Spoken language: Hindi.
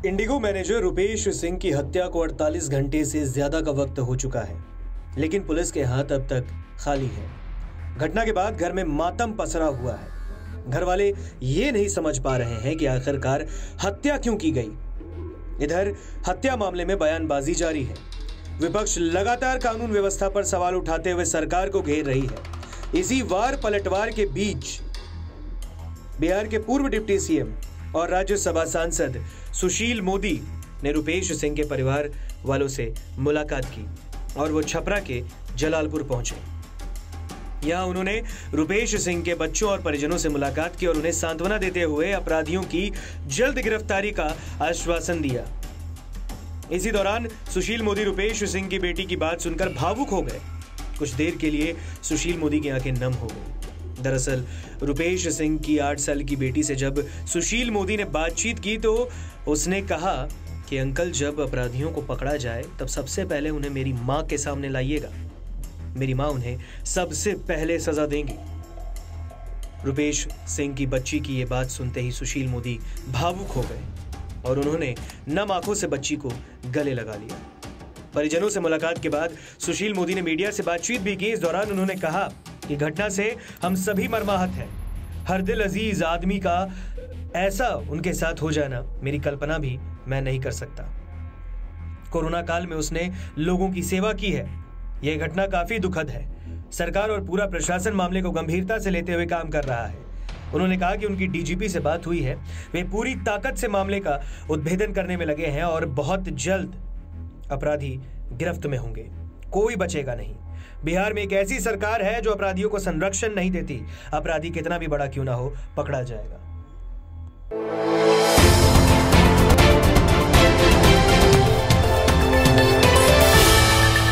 इंडिगो मैनेजर रुपेश सिंह की हत्या को 48 घंटे से ज्यादा का वक्त हो चुका है, लेकिन पुलिस के हाथ अब तक खाली है। घटना के बाद घर में मातम पसरा हुआ है। घर वाले ये नहीं समझ पा रहे हैं कि आखिरकार हत्या क्यों की गई। इधर हत्या मामले में बयानबाजी जारी है। विपक्ष लगातार कानून व्यवस्था पर सवाल उठाते हुए सरकार को घेर रही है। इसी वार पलटवार के बीच बिहार के पूर्व डिप्टी सीएम और राज्यसभा सांसद सुशील मोदी ने रुपेश सिंह के परिवार वालों से मुलाकात की और वो छपरा के जलालपुर पहुंचे। यहां उन्होंने रुपेश सिंह के बच्चों और परिजनों से मुलाकात की और उन्हें सांत्वना देते हुए अपराधियों की जल्द गिरफ्तारी का आश्वासन दिया। इसी दौरान सुशील मोदी रुपेश सिंह की बेटी की बात सुनकर भावुक हो गए। कुछ देर के लिए सुशील मोदी की आंखें नम हो गई। दरअसल रुपेश सिंह की 8 साल की बेटी से जब सुशील मोदी ने बातचीत की तो उसने कहा कि अंकल, जब अपराधियों को पकड़ा जाए तब सबसे पहले उन्हें मेरी मां के सामने लाइएगा। मेरी मां उन्हें सबसे पहले सजा देंगी। रुपेश सिंह की बच्ची की यह बात सुनते ही सुशील मोदी भावुक हो गए और उन्होंने नम आंखों से बच्ची को गले लगा लिया। परिजनों से मुलाकात के बाद सुशील मोदी ने मीडिया से बातचीत भी की। इस दौरान उन्होंने कहा कि घटना से हम सभी मर्माहत हैं। हर दिल अजीज आदमी का ऐसा उनके साथ हो जाना मेरी कल्पना भी मैं नहीं कर सकता। कोरोना काल में उसने लोगों की सेवा की है। यह घटना काफी दुखद है। सरकार और पूरा प्रशासन मामले को गंभीरता से लेते हुए काम कर रहा है। उन्होंने कहा कि उनकी डीजीपी से बात हुई है। वे पूरी ताकत से मामले का उद्भेदन करने में लगे हैं और बहुत जल्द अपराधी गिरफ्त में होंगे। कोई बचेगा नहीं। बिहार में एक ऐसी सरकार है जो अपराधियों को संरक्षण नहीं देती। अपराधी कितना भी बड़ा क्यों ना हो, पकड़ा जाएगा।